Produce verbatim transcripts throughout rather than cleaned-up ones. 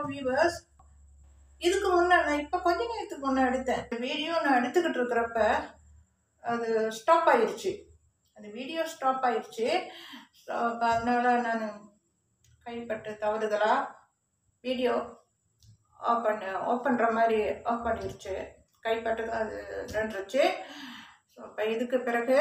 Viewers. இதுக்கு முன்னே நான் இப்போ கொஞ்ச நேரத்துக்கு முன்னே எடுத்தேன் வீடியோ. நான் எடுத்துக்கிட்டு இருக்கிறப்ப அது ஸ்டாப் ஆயிடுச்சு. அந்த வீடியோ ஸ்டாப் ஆயிடுச்சு. ஸோ அப்போ அதனால் நான் கைப்பட்டு தவறுதலாக வீடியோ ஆஃப் பண்ண ஆஃப் பண்ணுற மாதிரி ஆஃப் பண்ணிடுச்சு. கைப்பட்டு தான் அது நின்றுச்சு. ஸோ இப்போ இதுக்கு பிறகு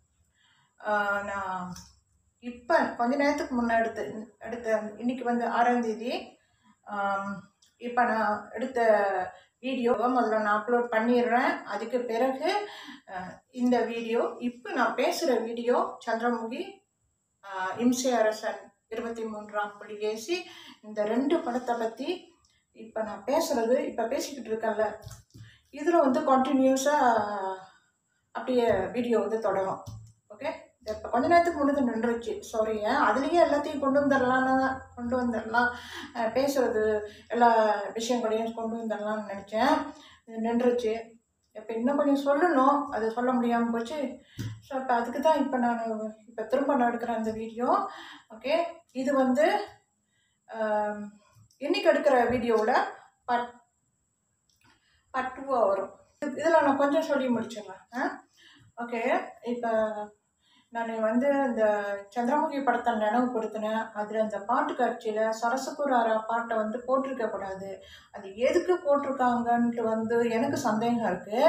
நான் இப்போ கொஞ்ச நேரத்துக்கு முன்னே எடுத்து எடுத்த இன்றைக்கி வந்து ஆறாம் தேதி. இப்போ நான் எடுத்த வீடியோவை முதல்ல நான் அப்லோட் பண்ணிடுறேன். அதுக்கு பிறகு இந்த வீடியோ இப்போ நான் பேசுகிற வீடியோ சந்திரமுகி, இம்சை அரசன், இருபத்தி மூன்றாம் புலிகேசி, இந்த ரெண்டு படத்தை பற்றி இப்போ நான் பேசுகிறது இப்போ பேசிக்கிட்டு இருக்கேன்ல, இதில் வந்து கண்டினியூஸாக அப்படியே வீடியோ வந்து தொடரும். ஓகே, இப்போ கொஞ்ச நேரத்துக்கு முன்னாடி நின்றுச்சு. சாரிங்க, அதுலேயே எல்லாத்தையும் கொண்டு வந்துடலான்னு கொண்டு வந்துடலாம் பேசுகிறது எல்லா விஷயங்களையும் கொண்டு வந்துடலாம்னு நினச்சேன். இது நின்றுச்சு. இப்போ இன்னும் கொஞ்சம் சொல்லணும், அது சொல்ல முடியாமல் போச்சு. ஸோ இப்போ அதுக்கு தான் இப்போ நான் இப்போ திரும்ப நான் எடுக்கிறேன் அந்த வீடியோ. ஓகே, இது வந்து இன்றைக்கி எடுக்கிற வீடியோவில் பார்ட் பார்ட் டூவாக வரும். இதில் நான் கொஞ்சம் சொல்லி முடிச்சிடலாம். ஓகே, இப்போ நான் வந்து இந்த சந்திரமுகி படத்தை நினைவுபடுத்தினேன். அதில் அந்த பாட்டு காட்சியில் சரசகுராரா பாட்டை வந்து போட்டிருக்கக்கூடாது. அது எதுக்கு போட்டிருக்காங்கன்ட்டு வந்து எனக்கு சந்தேகம் இருக்குது.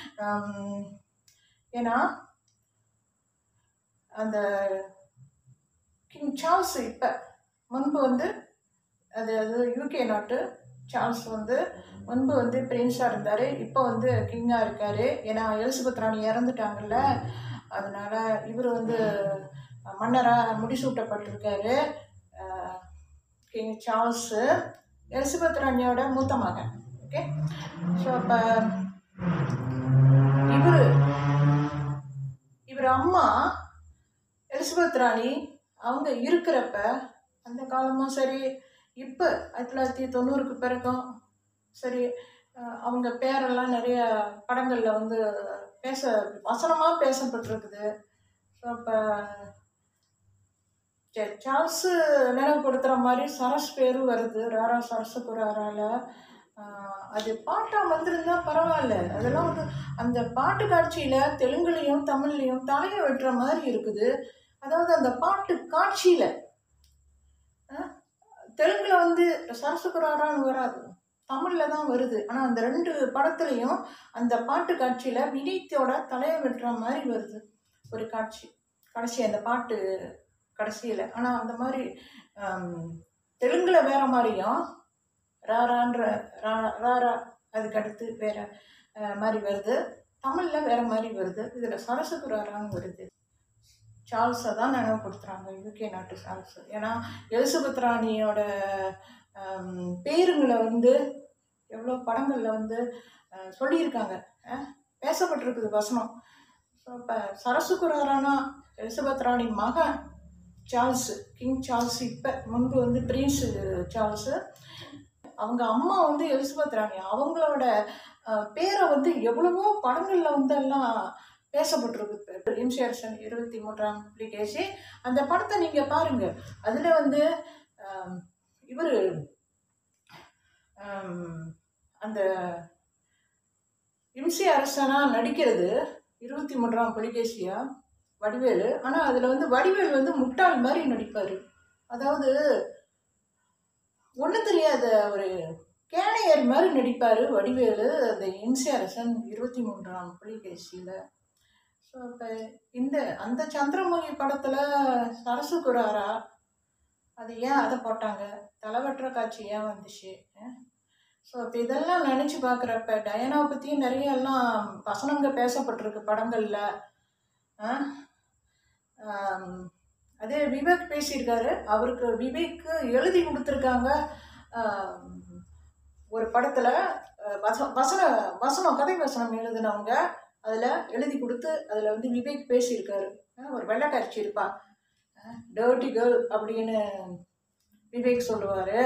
ஏன்னா அந்த கிங் சார்ல்ஸ் இப்போ முன்பு வந்து அது அது யூகே நாட்டு சார்ல்ஸ் வந்து முன்பு வந்து பிரின்ஸாக இருந்தார், இப்போ வந்து கிங்காக இருக்கார். ஏன்னா எலிசபெத் ராணி இறந்துட்டாங்கல்ல, அதனால் இவர் வந்து மன்னராக முடிசூட்டப்பட்டிருக்காரு. கிங் சார்ல்ஸு எலிசபெத் ராணியோட மூத்த மகன். ஓகே, ஸோ அப்போ இவர் இவர் அம்மா எலிசபெத் ராணி அவங்க இருக்கிறப்ப அந்த காலமும் சரி, இப்போ ஆயிரத்தி தொள்ளாயிரத்தி தொண்ணூறுக்கு பிறகும் சரி, அவங்க பேரெல்லாம் நிறைய படங்களில் வந்து பேச வசனமாக பேசப்பட்டிருக்குது. ஸோ இப்போ சார்ல்ஸு நினைவுபடுத்துகிற மாதிரி சரஸ் பேரும் வருது, ராரா சரசகுராரால. அது பாட்டாக வந்திருந்தா பரவாயில்ல. அதெல்லாம் வந்து அந்த பாட்டு காட்சியில் தெலுங்குலேயும் தமிழ்லேயும் தலையை வெட்டுற மாதிரி இருக்குது. அதாவது அந்த பாட்டு காட்சியில் தெலுங்கில் வந்து சரசகுராரான்னு வராது, தமிழில் தான் வருது. ஆனால் அந்த ரெண்டு படத்துலையும் அந்த பாட்டு காட்சியில் வினீத்தோட தலையை வெட்டுற மாதிரி வருது ஒரு காட்சி கடைசி, அந்த பாட்டு கடைசியில். ஆனால் அந்த மாதிரி தெலுங்கில் வேறு மாதிரியும் ராரான்ற ரா ராரா அதுக்கு அடுத்து வேறு மாதிரி வருது, தமிழில் வேறு மாதிரி வருது. இதில் சரசகுராரான்னு வருது. சார்ல்ஸை தான் நினைவுபடுத்துகிறாங்க, யூகே நாட்டு சார்ல்ஸு. ஏன்னா எலிசபெத் ராணியோட பேருங்களை வந்து எவ்வளோ படங்களில் வந்து சொல்லியிருக்காங்க, பேசப்பட்டிருக்குது வசனம். ஸோ இப்போ சரசகுராரானா எலிசபெத் ராணி மகன் சார்ல்ஸு, கிங் சார்ல்ஸ். இப்போ முன்பு வந்து பிரின்ஸ் சார்ல்ஸு. அவங்க அம்மா வந்து எலிசபெத் ராணி. அவங்களோட பேரை வந்து எவ்வளவோ படங்களில் வந்து எல்லாம் பேசப்பட்டிருக்கு. இம்சை அரசன், இருபத்தி மூன்றாம் புலிகேசி, அந்த படத்தை நீங்கள் பாருங்கள். அதில் வந்து இவர் அந்த இம்சை அரசனாக நடிக்கிறது இருபத்தி மூன்றாம் புலிகேசியா வடிவேலு. ஆனால் அதில் வந்து வடிவேலு வந்து முட்டாள் மாதிரி நடிப்பார். அதாவது ஒன்றும் தெரியாத ஒரு கேனையர் மாதிரி நடிப்பார் வடிவேலு அந்த இம்சை அரசன் இருபத்தி மூன்றாம் புலிகேசியில். ஸோ இப்போ இந்த அந்த சந்திரமுகி படத்தில் சரசகுராரா அது ஏன் அதை போட்டாங்க, தலைவற்ற காட்சி ஏன் வந்துச்சு? ஸோ இப்போ இதெல்லாம் நினச்சி பார்க்குறப்ப டயானாவை பற்றியும் நிறைய எல்லாம் வசனங்க பேசப்பட்டிருக்கு படங்களில். அதே விவேக் பேசியிருக்காரு, அவருக்கு விவேக்கு எழுதி கொடுத்துருக்காங்க ஒரு படத்தில். வச வசன வசனம் கதை வசனம் எழுதினவங்க அதில் எழுதி கொடுத்து அதில் வந்து விவேக் பேசியிருக்காரு. ஒரு வெள்ளைக்காட்சி இருப்பா, டர்ட்டி கேர்ள் அப்படின்னு விவேக் சொல்லுவார்.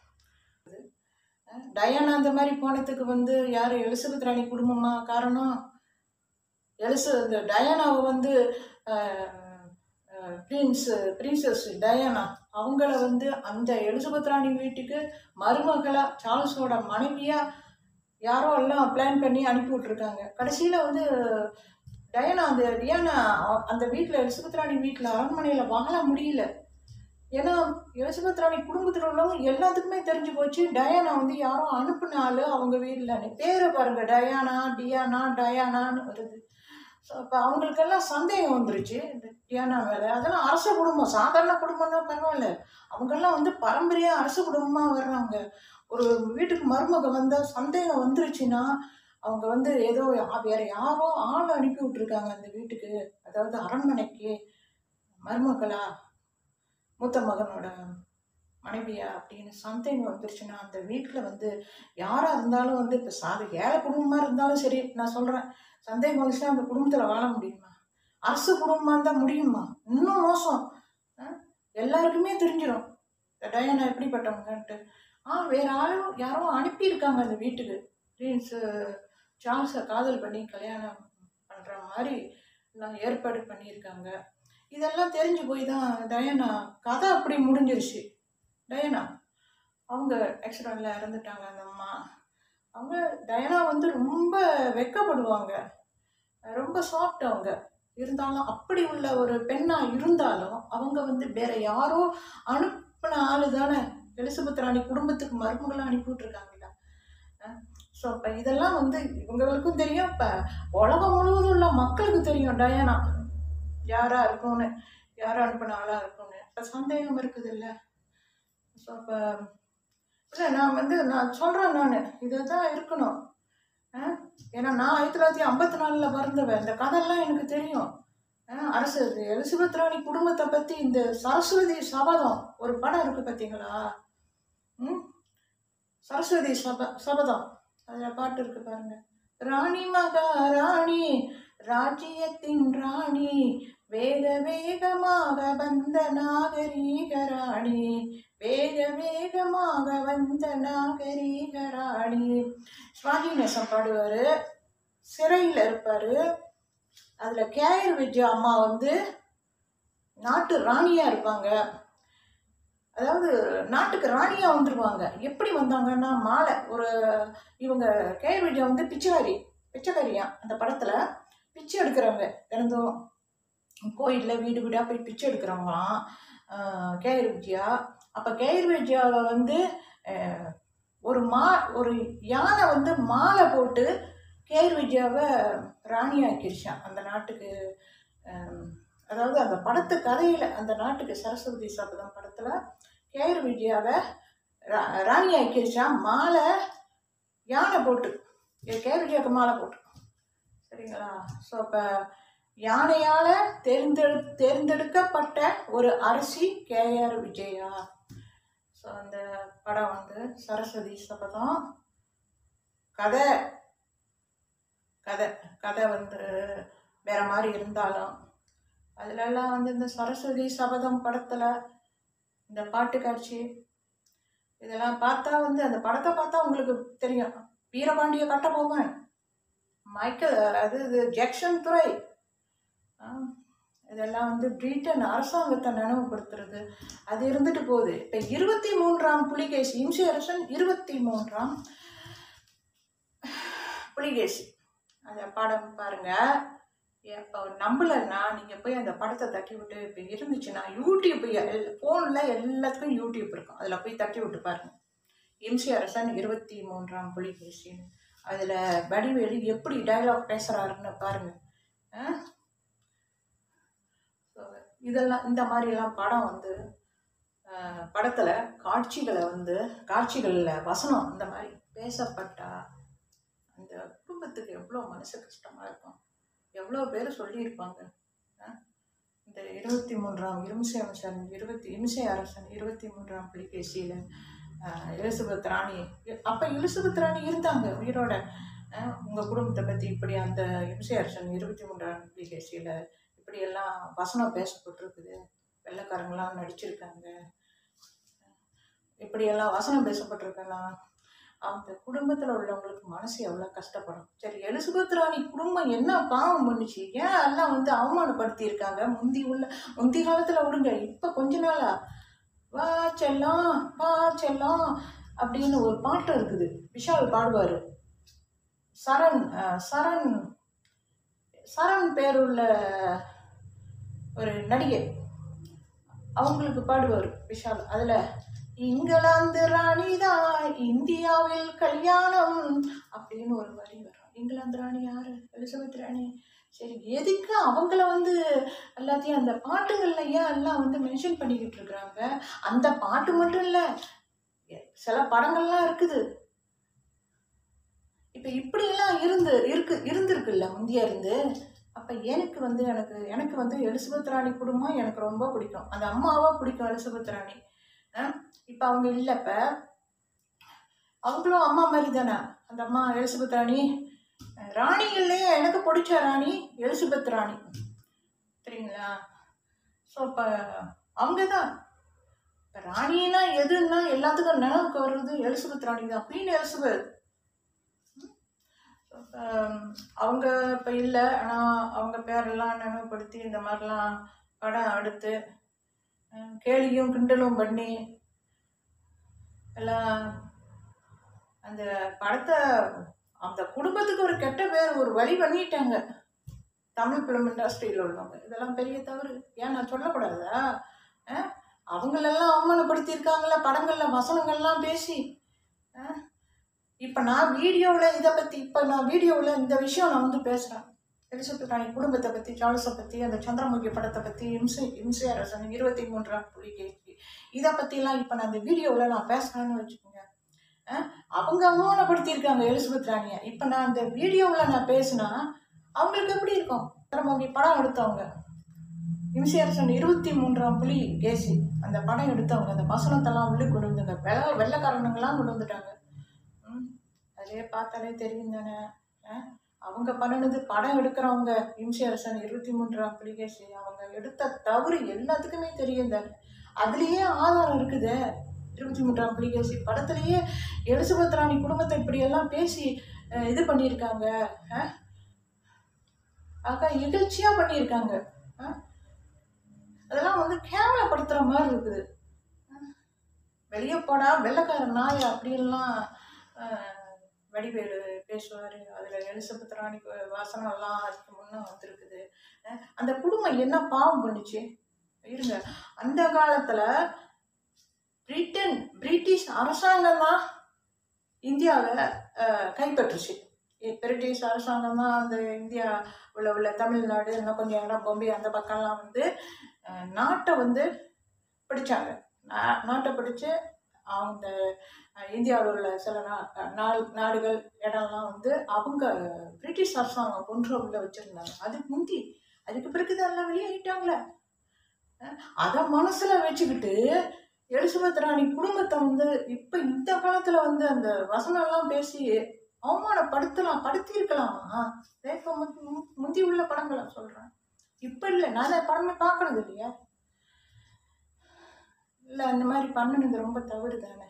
டயானா அந்த மாதிரி போனதுக்கு வந்து யார், எலிசபெத் ராணி குடும்பமாக காரணம். எலிச இந்த டயானாவை வந்து பிரின்ஸ் பிரின்சஸ் டயானா அவங்கள வந்து அந்த எலிசபெத் ராணி வீட்டுக்கு மருமகளா சார்ல்ஸோட மனைவியா யாரோ எல்லாம் பிளான் பண்ணி அனுப்பி விட்ருக்காங்க. கடைசியில் வந்து டயானா அந்த டியானா அந்த வீட்டில் எலிசபெத் ராணி வீட்டில் அரண்மனையில் வாழ முடியல. ஏன்னா எலிசபெத் ராணி குடும்பத்தில் உள்ளவங்க எல்லாத்துக்குமே தெரிஞ்சு போச்சு டயானா வந்து யாரோ அனுப்புனாலும் அவங்க வீட்டில் பேரை பாருங்க, டயானா டியானா டயானான்னு வருது. ஸோ அப்போ அவங்களுக்கெல்லாம் சந்தேகம் வந்துருச்சு இந்த டியானா மேலே. அதெல்லாம் அரச குடும்பம், சாதாரண குடும்பம் தான் பரவாயில்ல, அவங்கெல்லாம் வந்து பரம்பரையாக அரச குடும்பமாக வர்றாங்க. ஒரு வீட்டுக்கு மருமக வந்தால் சந்தேகம் வந்துருச்சுன்னா அவங்க வந்து ஏதோ வேற யாரோ ஆள் அனுப்பி விட்டுருக்காங்க அந்த வீட்டுக்கு, அதாவது அரண்மனைக்கு மருமகளா மூத்த மகனோட மனைவியா அப்படின்னு சந்தேகம் வந்துருச்சுன்னா அந்த வீட்டில் வந்து யாராக இருந்தாலும் வந்து இப்போ சாதி ஏழை குடும்பமாக இருந்தாலும் சரி, நான் சொல்கிறேன், சந்தேகம் வந்துச்சுன்னா அந்த குடும்பத்தில் வாழ முடியுமா? அரசு குடும்பமாக இருந்தால் முடியுமா? இன்னும் மோசம், எல்லாருக்குமே தெரிஞ்சிடும் டயானா எப்படிப்பட்டவங்கன்ட்டு. ஆ வேற ஆளும் யாரோ அனுப்பியிருக்காங்க அந்த வீட்டுக்கு, பிரின்ஸு சார்ல்ஸை காதல் பண்ணி கல்யாணம் பண்ணுற மாதிரி எல்லாம் ஏற்பாடு பண்ணியிருக்காங்க. இதெல்லாம் தெரிஞ்சு போய் தான் டயானா கதை அப்படி முடிஞ்சிருச்சு. டயானா அவங்க ஆக்சிடெண்ட்டில் இறந்துட்டாங்க அந்த அம்மா. அவங்க டயானா வந்து ரொம்ப வெட்கப்படுவாங்க, ரொம்ப சாஃப்ட் அவங்க இருந்தாலும், அப்படி உள்ள ஒரு பெண்ணாக இருந்தாலும் அவங்க வந்து வேற யாரோ அனுப்பின ஆளு தானே எலிசபெத் ராணி குடும்பத்துக்கு மருமகளாக அனுப்பி விட்ருக்காங்கல்ல. ஸோ இப்போ இதெல்லாம் வந்து இவங்களுக்கும் தெரியும், இப்போ உலகம் முழுவதும் உள்ள மக்களுக்கு தெரியும் டயானா யாரா இருக்கும்னு, யாரா அனுப்பின ஆளா இருக்கும்னு. இப்போ சந்தேகம் இருக்குது இல்லை. ஸோ இப்போ இல்லை நான் வந்து நான் சொல்கிறேன், நான் இதை தான் இருக்கணும். ஏன்னா நான் ஆயிரத்தி தொள்ளாயிரத்தி ஐம்பத்தி நாலில் பிறந்தவன், இந்த கதையெல்லாம் எனக்கு தெரியும். அரசு எலிசபெத் ராணி குடும்பத்தை பற்றி இந்த சரஸ்வதி சபதம் ஒரு படம் இருக்குது பார்த்தீங்களா? ம் சரஸ்வதி சப சபதம் அதில் பாட்டு இருக்கு பாருங்க. ராணி மகா ராணி ராஜ்யத்தின் ராணி, வேக வேகமாக வந்த நாகரீக ராணி, வேக வேகமாக வந்த நாகரீக ராணி. சுவாமி நேசம் பாடுவார், சிறையில் இருப்பார். அதில் கேஆர் விஜயா அம்மா வந்து நாட்டு ராணியாக இருப்பாங்க, அதாவது நாட்டுக்கு ராணியாக வந்துடுவாங்க. எப்படி வந்தாங்கன்னா மாலை ஒரு இவங்க கேஆர் விஜயா வந்து பிச்சைக்காரி பிச்சைக்காரியா அந்த படத்தில் பிச்சை எடுக்கிறவங்க, தினந்தும் கோயிலில் வீடு வீடாக போய் பிச்சை எடுக்கிறவங்களாம் கேஆர் விஜயா. அப்போ கேஆர் விஜயாவை வந்து ஒரு மா ஒரு யானை வந்து மாலை போட்டு கேஆர் விஜயாவை ராணியாக்கிருச்சான் அந்த நாட்டுக்கு. அதாவது அந்த படத்து கதையில் அந்த நாட்டுக்கு சரஸ்வதி சபதம் படத்தில் கேஆர் விஜயாவை ரா ராணியாக்கிருச்சான் மாலை யானை போட்டு, கேஆர் விஜயாவுக்கு மாலை போட்டு, சரிங்களா? ஸோ இப்போ யானையால் தேர்ந்தெடு தேர்ந்தெடுக்கப்பட்ட ஒரு அரசி கேஆர் விஜயா. ஸோ அந்த படம் வந்து சரஸ்வதி சபதம். கதை கதை கதை வந்து வேற மாதிரி இருந்தாலும் அதிலெல்லாம் வந்து இந்த சரஸ்வதி சபதம் படத்தில் இந்த பாட்டு காட்சி இதெல்லாம் பார்த்தா வந்து அந்த படத்தை பார்த்தா உங்களுக்கு தெரியும். வீரபாண்டிய கட்டபொம்மன், மைக்கேல் அது இது ஜெக்சன் துறை, இதெல்லாம் வந்து பிரிட்டன் அரசாங்கத்தை நினைவுபடுத்துறது. அது இருந்துட்டு போகுது. இப்போ இருபத்தி மூன்றாம் புலிகேசி, இம்சை அரசன் இருபத்தி மூன்றாம் புலிகேசி அந்த படம் பாருங்க. இப்போ நம்பலைன்னா நீங்கள் போய் அந்த படத்தை தட்டி விட்டு, இப்போ இருந்துச்சுன்னா யூடியூப் ஃபோனில் எல்லாத்துக்கும் யூடியூப் இருக்கும், அதில் போய் தட்டி விட்டு பாருங்கள். இம்சை அரசன் இருபத்தி மூன்றாம் புலிகேசின்னு அதில் வடிவேலு எப்படி டைலாக் பேசுகிறாருன்னு பாருங்கள். இதெல்லாம் இந்த மாதிரிலாம் படம் வந்து படத்தில் காட்சிகளை வந்து காட்சிகளில் வசனம் இந்த மாதிரி பேசப்பட்டா அந்த குடும்பத்துக்கு எவ்வளோ மனசு கஷ்டமாக இருக்கும், எவ்வளோ பேர் சொல்லியிருப்பாங்க. இந்த இருபத்தி மூன்றாம் இம்சை அரசன் இருபத்தி இம்சை அரசன் இருபத்தி மூன்றாம் புலிகேசியில் எலிசபெத் ராணி, அப்போ எலிசபெத் ராணி இருந்தாங்க உயிரோட. உங்கள் குடும்பத்தை பற்றி இப்படி அந்த இம்சை அரசன் இருபத்தி மூன்றாம் புலிகேசியில் இப்படியெல்லாம் வசனம் பேசப்பட்டிருக்குது, வெள்ளைக்காரங்களாம் நடிச்சிருக்காங்க, இப்படியெல்லாம் வசனம் பேசப்பட்டிருக்கேன்னா அந்த குடும்பத்தில் உள்ளவங்களுக்கு மனசு எவ்வளோ கஷ்டப்படும். சரி, எலிசபெத் ராணி குடும்பம் என்ன பாவம் பண்ணுச்சு, ஏன் எல்லாம் வந்து அவமானப்படுத்தியிருக்காங்க? முந்தி உள்ள முந்தி காலத்தில் விடுங்க, இப்போ கொஞ்ச நாளா வா செல்லம் வா செல்லம் அப்படின்னு ஒரு பாட்டு இருக்குது. விஷால் பாடுவார். சரண் சரண் சரண் பேருள்ள ஒரு நடிகை, அவங்களுக்கு பாடுவார் விஷால். அதில் இங்கிலாந்து ராணிதான் இந்தியாவில் கல்யாணம் அப்படின்னு ஒரு வரி வரும். இங்கிலாந்து ராணி யாரு? எலிசபெத் ராணி. சரி, எதுக்கு அவங்கள வந்து எல்லாத்தையும் அந்த பாட்டுகள்ல ஏன் எல்லாம் வந்து மென்ஷன் பண்ணிக்கிட்டு இருக்கிறாங்க? அந்த பாட்டு மட்டும் இல்லை, சில படங்கள்லாம் இருக்குது. இப்போ இப்படியெல்லாம் இருந்து இருக்கு இருந்திருக்குல்ல முந்திய இருந்து. அப்போ எனக்கு வந்து எனக்கு எனக்கு வந்து எலிசபெத் ராணி குடும்பம் எனக்கு ரொம்ப பிடிக்கும். அந்த அம்மாவா பிடிக்கும் எலிசபெத் ராணி. இப்போ அவங்க இல்லை. இப்போ அவங்களும் அம்மா மாதிரி தானே அந்த அம்மா எலிசபெத் ராணி. ராணிகள்லேயே எனக்கு பிடிச்ச ராணி எலிசபெத் ராணி, சரிங்களா? ஸோ இப்போ அவங்க தான் இப்போ ராணின்னா எதுன்னா எல்லாத்துக்கும் நினைவுக்கு வர்றது எலிசபெத் ராணி தான், குவீன் எலிசபெத். அவங்க இப்போ இல்லை, ஆனால் அவங்க பேரெல்லாம் நினைவுபடுத்தி இந்த மாதிரிலாம் படம் எடுத்து கேலியும் கிண்டலும் பண்ணி எல்லாம் அந்த படத்தை அந்த குடும்பத்துக்கு ஒரு கெட்ட பேர் ஒரு வழி பண்ணிட்டாங்க தமிழ் ஃபிலிம் இண்டஸ்ட்ரியில் உள்ளவங்க. இதெல்லாம் பெரிய தவறு. ஏன் நான் சொல்லக்கூடாதா? அவங்களெல்லாம் அவமானப்படுத்தியிருக்காங்கள படங்களில் வசனங்கள்லாம் பேசி. இப்போ நான் வீடியோவில் இதை பற்றி இப்போ நான் வீடியோவில் இந்த விஷயம் நான் வந்து பேசுகிறேன். எலிசபெத் ராணி குடும்பத்தை பற்றி, சார்ல்ஸை பற்றி, அந்த சந்திரமுகி படத்தை பற்றி, இம்சை இம்சை அரசன் இருபத்தி மூன்றாம் புலிகேசி இதை பற்றிலாம் இப்போ நான் அந்த வீடியோவில் நான் பேசுகிறேன்னு வச்சுக்கோங்க. அவங்க அவமானப்படுத்தியிருக்காங்க எலிசபெத் ராணியை. இப்போ நான் அந்த வீடியோவில் நான் பேசினா அவங்களுக்கு எப்படி இருக்கும்? சந்திரமுகி படம் எடுத்தவங்க, இம்சை அரசன் இருபத்தி மூன்றாம் புலி கேசி அந்த படம் எடுத்தவங்க, அந்த வசனத்தெல்லாம் உள்ளே கொண்டு வந்துங்க, வெள்ள வெள்ளக்காரணங்கள்லாம் கொண்டு வந்துட்டாங்க. ம் அதே பார்த்தாலே தெரியும் தானே. அவங்க பண்ணினது படம் எடுக்கிறவங்க இம்சை அரசன் இருபத்தி மூன்றாம் புலிகேசி அவங்க எடுத்த தவறு எல்லாத்துக்குமே தெரியும் தானே. அதுலேயே ஆதாரம் இருக்குது. இருபத்தி மூன்றாம் புலிகேசி படத்துலேயே எலிசபெத் ராணி குடும்பத்தை இப்படியெல்லாம் பேசி இது பண்ணியிருக்காங்க. அக்கா இகழ்ச்சியாக பண்ணியிருக்காங்க. அதெல்லாம் வந்து கேவலப்படுத்துகிற மாதிரி இருக்குது. வெளியே போடா வெள்ளைக்கார நாய் அப்படின்லாம் வடிவேலு பேசுவார். அதில் எலிசபெத் ராணி வாசனெல்லாம் அதுக்கு முன்னே வந்துருக்குது. அந்த குடும்பம் என்ன பாவம் பண்ணிச்சு இருங்க. அந்த காலத்தில் பிரிட்டன் பிரிட்டிஷ் அரசாங்கம் தான் இந்தியாவை கைப்பற்றுச்சு. பிரிட்டிஷ் அரசாங்கம் தான் அந்த இந்தியா உள்ள உள்ள தமிழ்நாடு இன்னும் கொஞ்சம் இடம் பொம்பை அந்த பக்கம்லாம் வந்து நாட்டை வந்து பிடிச்சாங்க. நாட்டை பிடிச்சி அவங்க இந்தியாவில் உள்ள சில நா நாடுகள் இடம்லாம் வந்து அவங்க பிரிட்டிஷ் அரசாங்கம் கொண்ட்ரோல்ல வச்சுருந்தாங்க. அதுக்கு முந்தி அதுக்கு பிறகு தான் எல்லாம் வெளியேறிட்டாங்களே. அதை மனசில் வச்சுக்கிட்டு எலிசபெத் ராணி குடும்பத்தை வந்து இப்போ இந்த காலத்தில் வந்து அந்த வசனம்லாம் பேசி அவமானப்படுத்தலாம் படுத்தியிருக்கலாமா? இப்போ முந்தி உள்ள படங்களை சொல்கிறேன், இப்போ இல்லை. நான் படமே பார்க்கறது இல்லையா? இல்லை, அந்த மாதிரி பண்ணினது ரொம்ப தவறு தானே.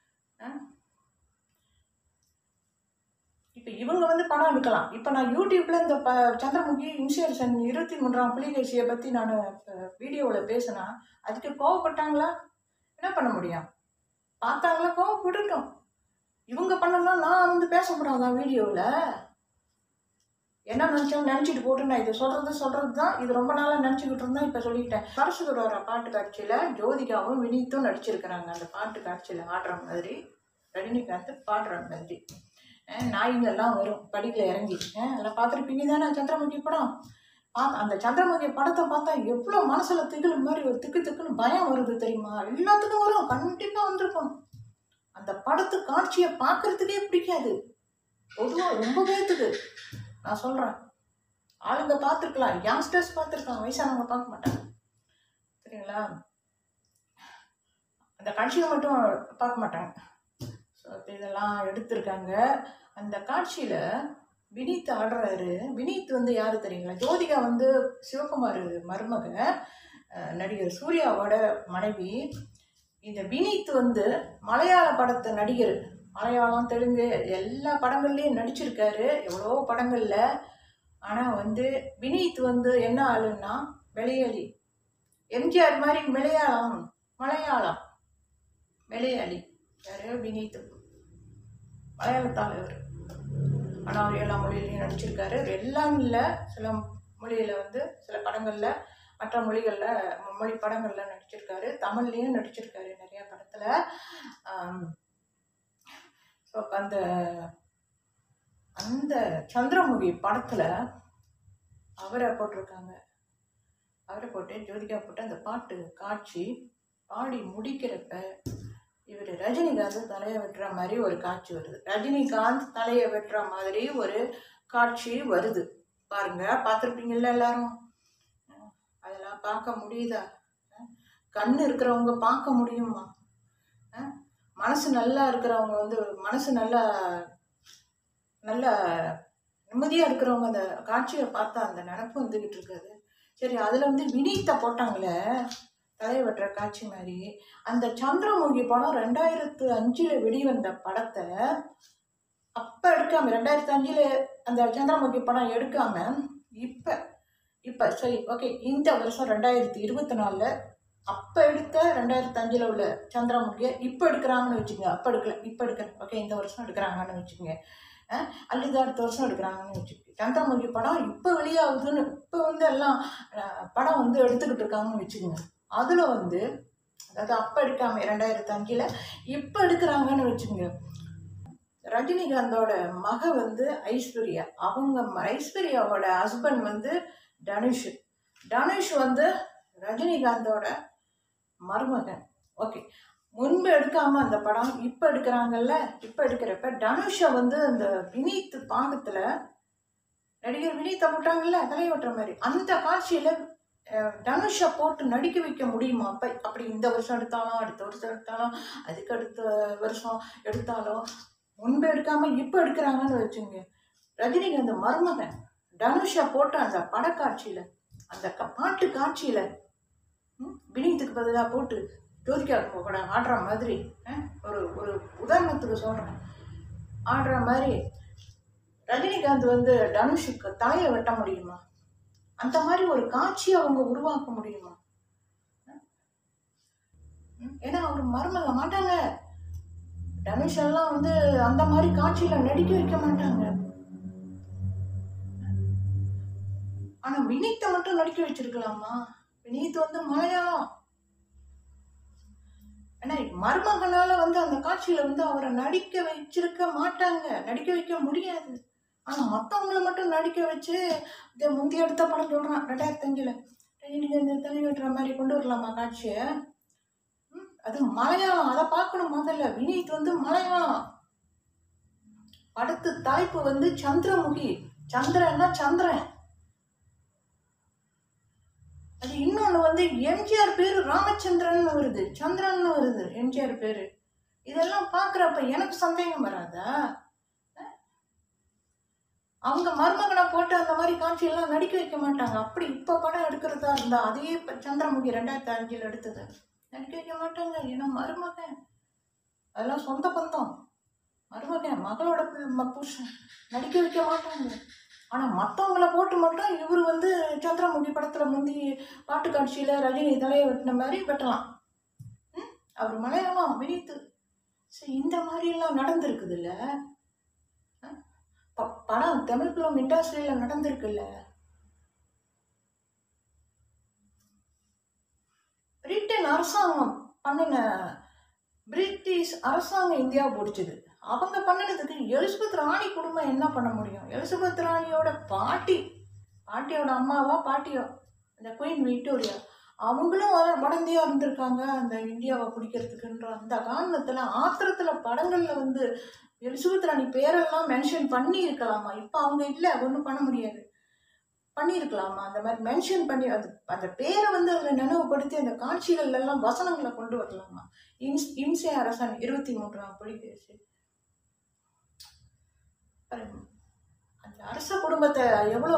இப்போ இவங்க வந்து படம் எடுக்கலாம். இப்போ நான் யூடியூப்ல இந்த ப சந்திரமுகி இம்சை அரசன் இருபத்தி மூன்றாம் புலிகேசியை பற்றி நான் வீடியோவில் பேசினா அதுக்கு கோவப்பட்டாங்களா? என்ன பண்ண முடியும்? பார்த்தாங்களா? கோவப்பட்டுட்டோம். இவங்க பண்ணலாம் நான் வந்து பேசக்கூடாதான் வீடியோவில்? என்ன நினச்சோம் நினச்சிட்டு போட்டு நான் இதை சொல்கிறது சொல்கிறது தான். இது ரொம்ப நாளாக நினச்சிக்கிட்டு இருந்தேன், இப்போ சொல்லிட்டேன். சரஸ்வதோட பாட்டு காட்சியில் ஜோதிகாவும் வினீத்தும் நடிச்சிருக்கிறாங்க. அந்த பாட்டு காட்சியில் ஆடுற மாதிரி, ரஜினிகாந்த் பாடுற மாதிரி நாய்ங்கெல்லாம் வரும் படியில் இறங்கி. அதெல்லாம் பார்த்துருப்பீங்க தானே சந்திரமுகி படம். பார்த்து அந்த சந்திரமுகி படத்தை பார்த்தா எவ்வளோ மனசில் திகில் மாதிரி ஒரு திக்கு திக்குன்னு பயம் வருது தெரியுமா? எல்லாத்துக்கும் வரும், கண்டிப்பாக வந்திருக்கும். அந்த படத்து காட்சியை பார்க்கறதுக்கே பிடிக்காது பொதுவாக, ரொம்ப பேத்துக்கு நான் சொல்கிறேன். ஆளுங்க பார்த்துருக்கலாம், யங்ஸ்டர்ஸ் பார்த்துருக்காங்க, வயசானவங்க பார்க்க மாட்டாங்க, சரிங்களா? அந்த காட்சியை மட்டும் பார்க்க மாட்டாங்க. ஸோ இப்போ இதெல்லாம் எடுத்திருக்காங்க. அந்த காட்சியில் வினீத் ஆடுறாரு. வினீத் வந்து யார் தெரியுங்களா? ஜோதிகா வந்து சிவகுமார் மருமக, நடிகர் சூர்யாவோட மனைவி. இந்த வினீத் வந்து மலையாள படத்தை நடிகர். மலையாளம் தெலுங்கு எல்லா படங்கள்லேயும் நடிச்சிருக்காரு, எவ்வளோ படங்களில். ஆனால் வந்து வினீத் வந்து என்ன ஆளுன்னா வெளியேறி எம்ஜிஆர் மாதிரி மலையாளம் மலையாளம் மலையாளி யாரையோ வினீத், மலையாளத்தால் இவர். ஆனால் அவர் எல்லா மொழியிலையும் நடிச்சிருக்காரு. எல்லாம் இல்லை, சில மொழியில் வந்து சில படங்களில், மற்ற மொழிகளில் மொழி படங்களில் நடிச்சிருக்காரு. தமிழ்லேயும் நடிச்சிருக்காரு நிறையா படத்தில். ஸோ அந்த அந்த சந்திரமுகி படத்தில் அவரை போட்டிருக்காங்க. அவரை போட்டு ஜோதிகா போட்டு அந்த பாட்டு காட்சி பாடி முடிக்கிறப்ப இவர் ரஜினிகாந்த் தலையை வெட்டுற மாதிரி ஒரு காட்சி வருது. ரஜினிகாந்த் தலையை வெட்டுற மாதிரி ஒரு காட்சி வருது பாருங்க. பார்த்துருப்பீங்கள்ல எல்லாரும். அதெல்லாம் பார்க்க முடியுதா? கண்ணு இருக்கிறவங்க பார்க்க முடியுமா? மனசு நல்லா இருக்கிறவங்க வந்து மனசு நல்லா நல்லா நிம்மதியாக இருக்கிறவங்க அந்த காட்சியை பார்த்தா அந்த நினப்பு வந்துக்கிட்டு இருக்காது. சரி, அதில் வந்து வினீத்தை போட்டாங்களே தலையை வெட்டுற காட்சி மாதிரி. அந்த சந்திரமுகி படம் ரெண்டாயிரத்து அஞ்சில் வெளிவந்த படத்தை அப்போ எடுக்காம, ரெண்டாயிரத்து அஞ்சில் அந்த சந்திரமுகி படம் எடுக்காம இப்போ இப்போ சரி ஓகே இந்த வருஷம் ரெண்டாயிரத்தி இருபத்தி நாலில் அப்போ எடுத்த ரெண்டாயிரத்து அஞ்சில் உள்ள சந்திரமுகியை இப்போ எடுக்கிறாங்கன்னு வச்சுக்கோங்க. அப்போ எடுக்கல, இப்போ எடுக்க ஓகே இந்த வருஷம் எடுக்கிறாங்கன்னு வச்சுக்கோங்க. அல்லது அடுத்த வருஷம் எடுக்கிறாங்கன்னு வச்சுக்கோங்க. சந்திரமுகி படம் இப்போ வெளியாகுதுன்னு இப்போ வந்து எல்லாம் படம் வந்து எடுத்துக்கிட்டு இருக்காங்கன்னு வச்சுக்கோங்க. அதில் வந்து அதாவது அப்போ எடுக்காம ரெண்டாயிரத்து அஞ்சில் இப்போ எடுக்கிறாங்கன்னு வச்சுக்கோங்க. ரஜினிகாந்தோட மக வந்து ஐஸ்வர்யா, அவங்க ஐஸ்வர்யாவோட ஹஸ்பண்ட் வந்து தனுஷ். தனுஷ் வந்து ரஜினிகாந்தோட மருமகன். ஓகே, முன்பு எடுக்காம அந்த படம் இப்போ எடுக்கிறாங்கல்ல. இப்போ எடுக்கிறப்ப தனுஷை வந்து அந்த வினீத் பாகத்தில் நடிகர் வினீத்தை போட்டாங்கல்ல தலையை வெட்டுற மாதிரி, அந்த காட்சியில் தனுஷை போட்டு நடிக்க வைக்க முடியுமா? அப்போ அப்படி இந்த வருஷம் எடுத்தாலும் அடுத்த வருஷம் எடுத்தாலும் அதுக்கு அடுத்த வருஷம் எடுத்தாலும் முன்பு எடுக்காமல் இப்போ எடுக்கிறாங்கன்னு வச்சுங்க. ரஜினிகாந்த் மருமகன் தனுஷை போட்டு அந்த படக்காட்சியில் அந்த பாட்டு காட்சியில் வினீத்துக்கு பதிலாக போட்டு ஜோதிகா கூட ஆடுற மாதிரி, ஒரு ஒரு உதாரணத்துக்கு சொல்கிறேன், ஆடுற மாதிரி ரஜினிகாந்த் வந்து தனுஷுக்கு தலையை வெட்ட முடியுமா? அந்த மாதிரி ஒரு காட்சியை அவங்க உருவாக்க முடியுமா? ஏன்னா அவர் மருமக மாட்டாங்க. தனுஷ் எல்லாம் வந்து அந்த மாதிரி காட்சியில நடிக்க வைக்க மாட்டாங்க. ஆனா வினீத்தை மட்டும் நடிக்க வச்சிருக்கலாமா? வினீத் வந்து மலையாளம். ஏன்னா மருமகனால வந்து அந்த காட்சியில வந்து அவரை நடிக்க வச்சிருக்க மாட்டாங்க, நடிக்க வைக்க முடியாது. ஆனா மற்றவங்களை மட்டும் நடிக்க வச்சு இதை முந்தைய எடுத்த படம் சொல்றான் ரெண்டாயிரத்தி அஞ்சுல ரஜினிகாந்த் இந்த தனி வெட்டுற மாதிரி கொண்டு வரலாமா காட்சியை? அது மலையாளம், அதை பார்க்கணும் முதல்ல. வினீத் வந்து மலையாளம். படத்து தலைப்பு வந்து சந்திரமுகி. சந்திரன்னா சந்திரன். அது இன்னொன்று வந்து எம்ஜிஆர் பேரு ராமச்சந்திரன் வருது, சந்திரன் வருது எம்ஜிஆர் பேரு. இதெல்லாம் பார்க்குறப்ப எனக்கு சந்தேகம் வராதா? அவங்க மருமகனை போட்டு அந்த மாதிரி காட்சியெல்லாம் நடிக்க வைக்க மாட்டாங்க. அப்படி இப்போ படம் எடுக்கிறதா இருந்தா அதே இப்போ சந்திரமுகி ரெண்டாயிரத்தி அஞ்சில் எடுத்தது நடிக்க வைக்க மாட்டாங்க. ஏன்னா மருமகன், அதெல்லாம் சொந்த பந்தம். மருமகன் மகளோட புருஷன் நடிக்க வைக்க மாட்டாங்க. ஆனால் மற்றவங்கள போட்டு மட்டும் இவர் வந்து சந்திரமுகி படத்தில் முந்தி பாட்டு காட்சியில் ரஜினி தலையை வெட்டின மாதிரி வெட்டலாம். ம் அவர் மலையாளம் வினீத்து. சரி, இந்த மாதிரிலாம் நடந்திருக்குது இல்லை? படம் தமிழ் ஃபிலிம் இண்டஸ்ட்ரியில் நடந்திருக்குல்ல. பிரிட்டன் அரசாங்கம் பண்ணின, பிரிட்டிஷ் அரசாங்கம் இந்தியா பிடிச்சது. அவங்க பண்ணினதுக்கு எலிசபெத் ராணி குடும்பம் என்ன பண்ண முடியும்? எலிசபெத் ராணியோட பாட்டி, பாட்டியோட அம்மாவா பாட்டியோ, அந்த குயின் விக்டோரியா, அவங்களும் வடந்தியா இருந்திருக்காங்க அந்த இந்தியாவை பிடிக்கிறதுக்குன்ற அந்த காரணத்தில் ஆத்திரத்தில் படங்களில் வந்து எலிசபெத் ராணி பேரெல்லாம் மென்ஷன் பண்ணி இருக்கலாமா? இப்போ அவங்க இல்லை, ஒன்றும் பண்ண முடியாது. பண்ணியிருக்கலாமா? அந்த மாதிரி மென்ஷன் பண்ணி அது அந்த பேரை வந்து அதில் நினைவுபடுத்தி அந்த காட்சிகள் எல்லாம் வசனங்களை கொண்டு வரலாமா? இன்ஸ் இம்சை அரசன் இருபத்தி மூன்றாம் புலிகேசி. அந்த அரச குடும்பத்தை எவ்வளோ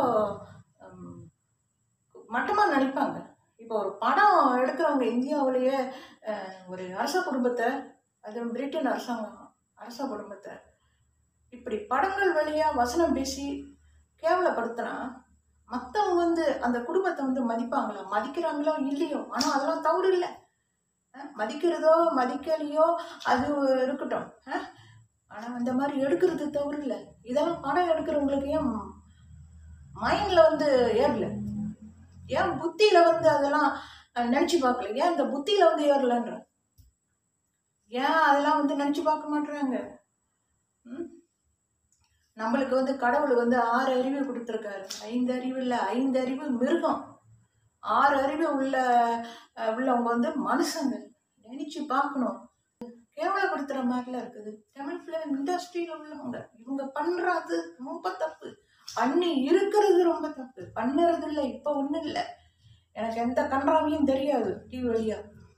மட்டமாக நடிப்பாங்க. இப்போ ஒரு படம் எடுக்கிறவங்க இந்தியாவிலேயே ஒரு அரச குடும்பத்தை, அது பிரிட்டன் அரசாங்கம் அரச குடும்பத்தை இப்படி படங்கள் வழியாக வசனம் பேசி கேவலப்படுத்தினா மற்றவங்க வந்து அந்த குடும்பத்தை வந்து மதிப்பாங்களா? மதிக்கிறாங்களோ இல்லையோ, ஆனால் அதெல்லாம் தவறு இல்லை. மதிக்கிறதோ மதிக்கலையோ அது இருக்கட்டும். ஆனால் அந்த மாதிரி எடுக்கிறது தவறு இல்லை. இதெல்லாம் படம் எடுக்கிறவங்களுக்கு ஏன் மைண்டில் வந்து ஏறல, ஏன் புத்தியில் வந்து அதெல்லாம் நினச்சி பார்க்கல, ஏன் இந்த புத்தியில் வந்து ஏறலன்ற, ஏன் அதெல்லாம் வந்து நினச்சி பார்க்க மாட்டுறாங்க? ம் நம்மளுக்கு வந்து கடவுள் வந்து ஆறு அறிவு கொடுத்துருக்காரு. ஐந்து அறிவு இல்லை, ஐந்து அறிவு மிருகம். ஆறு அறிவு உள்ள உள்ளவங்க வந்து மனுஷங்க. நினைச்சு பார்க்கணும். கேவலப்படுத்துற மாதிரிலாம் இருக்குது. தமிழ் ஃபிலிம் இண்டஸ்ட்ரியில் உள்ளவங்க இவங்க பண்றது ரொம்ப தப்பு. பண்ணி இருக்கிறது ரொம்ப தப்பு. பண்ணுறது இல்லை, இப்போ ஒன்றும் இல்லை. எனக்கு எந்த கன்றாவையும் தெரியாது. டிவி வழியா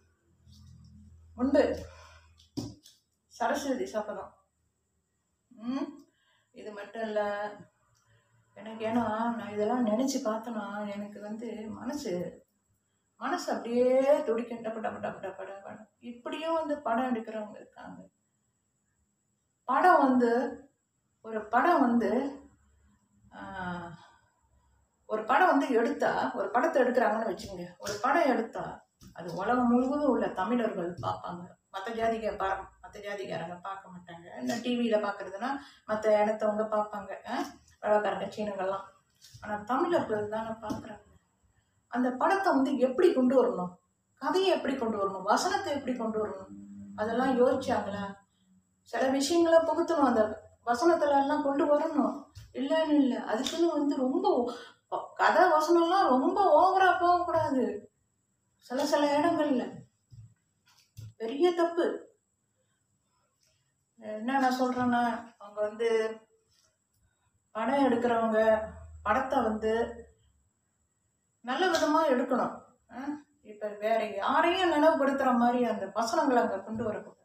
உண்டு சரஸ்வதி சபதம். ம் இது மட்டும் இல்லை எனக்கு. ஏன்னா நான் இதெல்லாம் நினச்சி பார்த்தேன்னா எனக்கு வந்து மனசு மனசு அப்படியே துடிக்கும். டப்பு டப்பு டப்பு டப்பு டப்பு. இப்படியும் வந்து படம் எடுக்கிறவங்க இருக்காங்க. படம் வந்து ஒரு படம் வந்து ஒரு படம் வந்து எடுத்தா, ஒரு படத்தை எடுக்கிறாங்கன்னு வச்சுங்க. ஒரு படம் எடுத்தா அது உலகம் முழுவதும் உள்ள தமிழர்கள் பார்ப்பாங்க. மற்ற ஜாதிக பா மற்ற ஜாதிக்காரங்க பார்க்க மாட்டாங்க. இந்த டிவியில் பார்க்குறதுனா மற்ற இடத்தவங்க பார்ப்பாங்க, வெள்ளக்காரங்க சீனங்கள்லாம். ஆனால் தமிழர்கள் தானே பார்க்குறாங்க. அந்த படத்தை வந்து எப்படி கொண்டு வரணும், கதையை எப்படி கொண்டு வரணும், வசனத்தை எப்படி கொண்டு வரணும், அதெல்லாம் யோசிச்சாங்களா? சில விஷயங்களை புகுத்தணும், அந்த வசனத்துல எல்லாம் கொண்டு வரணும். இல்லைன்னு இல்லை, அதுக்குன்னு வந்து ரொம்ப கதை வசனம்லாம் ரொம்ப ஓவரா போகக்கூடாது. சில சில இடங்கள்ல பெரிய தப்பு. என்ன நான் சொல்றேன்னா, அவங்க வந்து படம் எடுக்கிறவங்க படத்தை வந்து நல்ல விதமாக எடுக்கணும். இப்போ வேற யாரையும் நினைவுபடுத்துகிற மாதிரி அந்த வசனங்களை அங்கே கொண்டு வரக்கூடாது.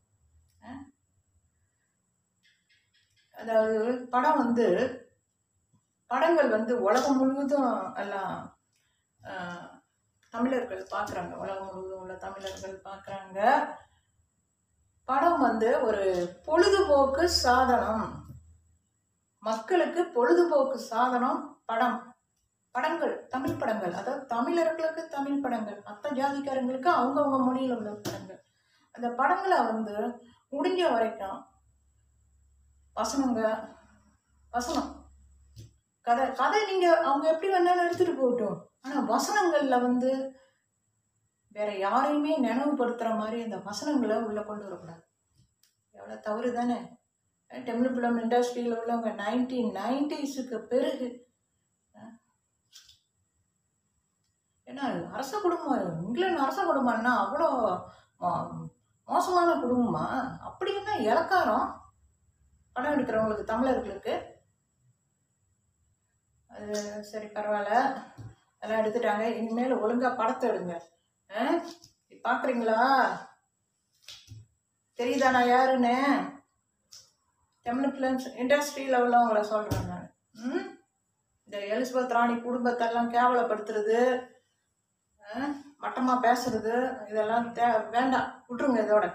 அதாவது படம் வந்து படங்கள் வந்து உலகம் முழுவதும் எல்லாம் தமிழர்கள் பார்க்குறாங்க. உலகம் முழுவதும் உள்ள தமிழர்கள் பார்க்குறாங்க. படம் வந்து ஒரு பொழுதுபோக்கு சாதனம். மக்களுக்கு பொழுதுபோக்கு சாதனம் படம். படங்கள், தமிழ் படங்கள், அதாவது தமிழர்களுக்கு தமிழ் படங்கள், மற்ற ஜாதிக்காரங்களுக்கு அவங்கவுங்க மொழியில் உள்ள படங்கள். அந்த படங்களை வந்து முடிஞ்ச வரைக்கும் வசனங்க வசனம் கதை கதை நீங்கள் அவங்க எப்படி வேணாலும் எடுத்துகிட்டு போகட்டும். ஆனால் வசனங்களில் வந்து வேற யாரையுமே நினைவுபடுத்துகிற மாதிரி அந்த வசனங்களை உள்ளே கொண்டு வரக்கூடாது. எவ்வளோ தவறு தானே? தமிழ் ஃபிலிம் இண்டஸ்ட்ரியில் உள்ளவங்க நைன்டீன் நைன்டிஸுக்கு பிறகு, ஏன்னா அரச குடும்பம், இங்கிலாந்து அரச குடும்பம்னா அவ்வளோ மோசமான குடும்பமா? அப்படின்னா இலக்காரம் படம் எடுக்கிறவங்களுக்கு, தமிழர்களுக்கு. அது சரி, பரவாயில்ல, அதெல்லாம் எடுத்துட்டாங்க. இனிமேல் ஒழுங்காக படத்தை எடுங்க. பார்க்குறீங்களா? தெரியுதா நான் யாருன்னு? தமிழ் ஃபிலிம் இண்டஸ்ட்ரியில் உள்ளவங்கள சொல்கிறேன் நான். ம் இந்த எலிசபெத் ராணி குடும்பத்தெல்லாம் கேவலப்படுத்துறது, மட்டமாக பேசுறது, இதெல்லாம் தே வேண்டாம், விட்டுருங்க. இதோட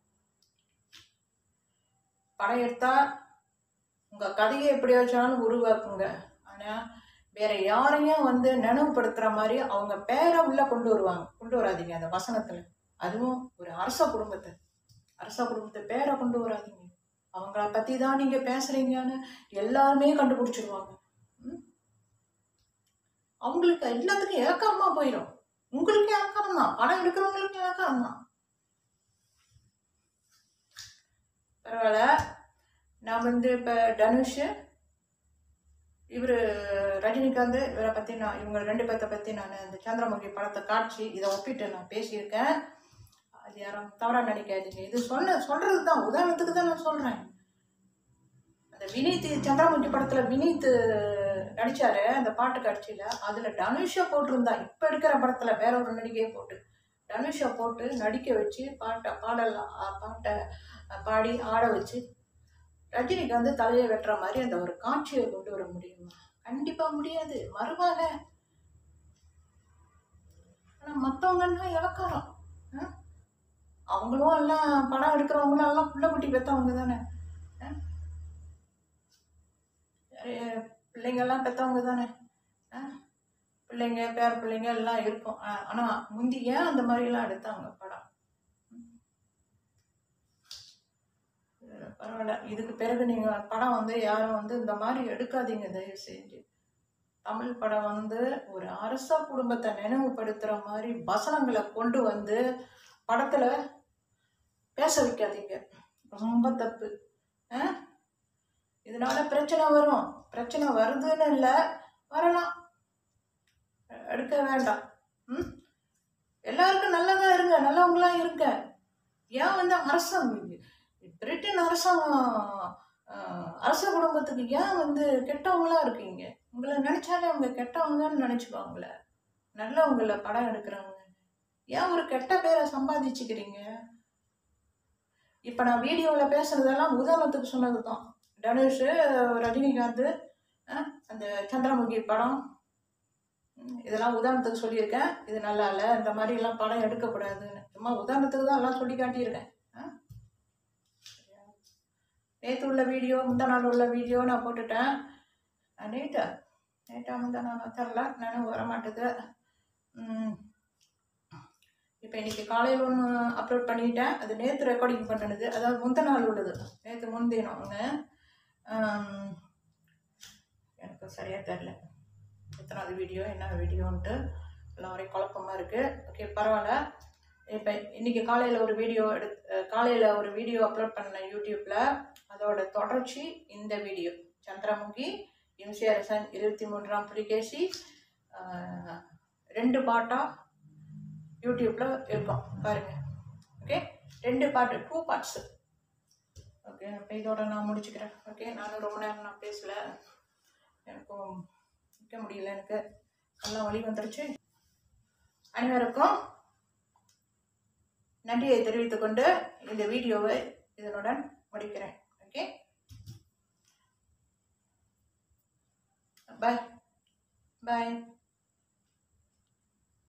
படம் எடுத்தா உங்கள் கதையை எப்படி வச்சாலும் உருவாக்குங்க. ஆனால் வேற யாரையும் வந்து நினைவுபடுத்துகிற மாதிரி அவங்க பேரை உள்ள கொண்டு வருவாங்க. கொண்டு வராதிங்க அந்த வசனத்தில். அதுவும் ஒரு அரச குடும்பத்தை அரச குடும்பத்தை பேரை கொண்டு வராதிங்க. அவங்கள பற்றி தான் நீங்கள் பேசுகிறீங்கன்னு எல்லாருமே கண்டுபிடிச்சிருவாங்க. அவங்களுக்கு எல்லாத்துக்கும் இலக்காரமாக போயிடும். உங்களுக்கு இலக்காரம் தான், படம் எடுக்கிறவங்களுக்கு இலக்காரம் தான். பரவாயில்ல. நான் வந்து இப்போ தனுஷ், இவர் ரஜினிகாந்த், இவரை பற்றி நான் இவங்க ரெண்டு பேர்த்தை பற்றி நான் இந்த சந்திரமுகி படத்தை காட்சி இதை ஒப்பிட்டு நான் பேசியிருக்கேன். அது யாரும் தவறாக நினைக்காதீங்க. இது சொன்ன சொல்கிறது தான், உதாரணத்துக்கு தான் நான் சொல்கிறேன். அந்த வினீத் சந்திரமுகி படத்தில் வினீத் நடித்தார் அந்த பாட்டு காட்சியில். அதில் தனுஷை போட்டிருந்தா, இப்போ எடுக்கிற படத்தில் வேற ஒரு நடிகையை போட்டு தனுஷை போட்டு நடிக்க வச்சு பாட்டை பாடல் பாட்டை பாடி ஆட வச்சு ரஜினிக்கு வந்து தலையை வெட்டுற மாதிரி அந்த ஒரு காட்சியை கொண்டு வர முடியுமா? கண்டிப்பாக முடியாது. மறுவாங்க. ஆனால் மற்றவங்கன்னா இலக்காரம். அவங்களும் எல்லாம் படம் எடுக்கிறவங்களும் எல்லாம் புள்ள குட்டி பெற்றவங்க தானே, பிள்ளைங்கள்லாம் பெற்றவங்க தானே, பிள்ளைங்க பேர பிள்ளைங்க எல்லாம் இருக்கும். ஆனால் முந்தி ஏன் அந்த மாதிரிலாம் எடுத்தாங்க படம்? பரவாயில்ல. இதுக்கு பிறகு நீங்கள் படம் வந்து யாரும் வந்து இந்த மாதிரி எடுக்காதீங்க தயவு செஞ்சு. தமிழ் படம் வந்து ஒரு அரச குடும்பத்தை நினைவுபடுத்துகிற மாதிரி வசனங்களை கொண்டு வந்து படத்தில் பேச வைக்காதீங்க. ரொம்ப தப்பு. இதனால பிரச்சனை வரும். பிரச்சனை வருதுன்னு இல்லை, வரலாம், எடுக்க வேண்டாம். ம் எல்லாருக்கும் நல்லதாக இருங்க, நல்லவங்களாம் இருங்க. ஏன் வந்து அரசாங்கம் பிரிட்டன் அரசாங்கம் அரச குடும்பத்துக்கு ஏன் வந்து கெட்டவங்களா இருக்கீங்க? உங்களை நினைச்சாலே அவங்க கெட்டவங்கன்னு நினைச்சுக்கோங்கள, நல்லவங்கள படம் எடுக்கிறவங்க. ஏன் ஒரு கெட்ட பேரை சம்பாதிச்சுக்கிறீங்க? இப்போ நான் வீடியோவில் பேசுறதெல்லாம் உதாரணத்துக்கு சொன்னது தான். தனுஷ், ரஜினிகாந்த், அந்த சந்திரமுகி படம், இதெல்லாம் உதாரணத்துக்கு சொல்லியிருக்கேன். இது நல்லா இல்லை, இந்த மாதிரி எல்லாம் படம் எடுக்கக்கூடாதுன்னு சும்மா உதாரணத்துக்கு தான் எல்லாம் சொல்லி காட்டியிருக்கேன். நேற்று உள்ள வீடியோ, முந்தா நாள் உள்ள வீடியோ நான் போட்டுட்டேன். நேற்றா நேற்றா முந்தா நான் தரல, நானும் வரமாட்டேது. இப்போ இன்றைக்கி காலையில் ஒன்று அப்லோட் பண்ணிட்டேன். அது நேற்று ரெக்கார்டிங் பண்ணினது, அதாவது முந்த நாள் உள்ளது. நேற்று முந்தினம் ஒன்று எனக்கு சரியாக தெரில எத்தனாவது வீடியோ என்ன வீடியோன்ட்டு எல்லாம் ஒரே குழப்பமாக இருக்குது. ஓகே, பரவாயில்ல. இப்போ இன்றைக்கி காலையில் ஒரு வீடியோ எடுத்து காலையில் ஒரு வீடியோ அப்லோட் பண்ணேன் யூடியூப்பில். அதோட தொடர்ச்சி இந்த வீடியோ. சந்திரமுகி, இம்சியரசன் இருபத்தி மூன்றாம் புலிகேசி, ரெண்டு பாட்டாக யூடியூப்பில் இருக்கும் பாருங்கள். ஓகே, ரெண்டு பாட்டு, டூ பார்ட்ஸு. ஓகே, இப்போ இதோட நான் முடிச்சுக்கிறேன். ஓகே, நானும் ரொம்ப நேரம் நான் பேசலை, எனக்கும் நிற்க முடியல, எனக்கு நல்லா வலி வந்துருச்சு. அனைவருக்கும் நன்றியை தெரிவித்துக்கொண்டு இந்த வீடியோவை இதனுடன் முடிக்கிறேன். ஓகே, பாய் பாய்.